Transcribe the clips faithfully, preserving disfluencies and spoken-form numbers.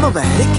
timomatic.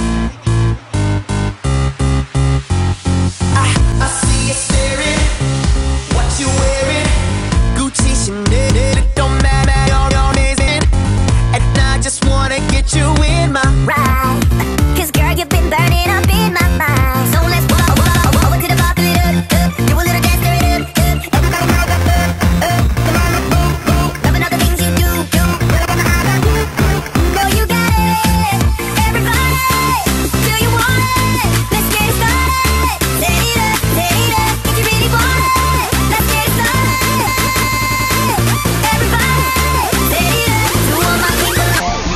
I, I see you staring, what you wearing, Gucci, Chanel, it don't matter, you're amazing, and I just wanna get you in my ride. Cause girl, you've been burning up in my mind. So let's walk, walk, walk over to the bar, fill it up, up. Do a little dance, stir it up, up. Everybody know that, up, up. Come on, move, move. Loving all the things you do, do. Girl, you got it. Everybody, do you want it? Let's get it started. Set it up, set it up. If you really want it, let's get it started. Everybody, set it up. To all my people,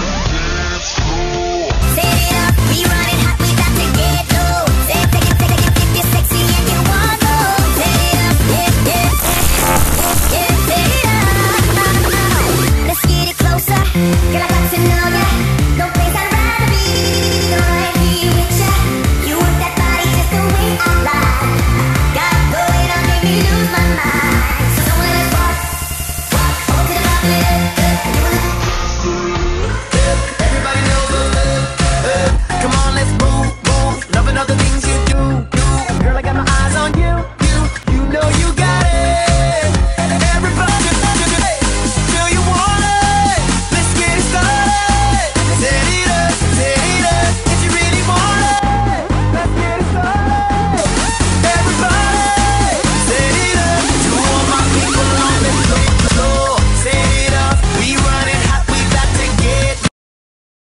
set it up. We running hot, we about to get low. Say, take it, take it, if you're sexy and you want more. Set it up, yeah, yeah, yeah, set it up. Let's get it closer, girl, I got to know ya. No place I'd rather be, gonna be with ya. You work that body just the way I like. Got it going on, make me lose my mind.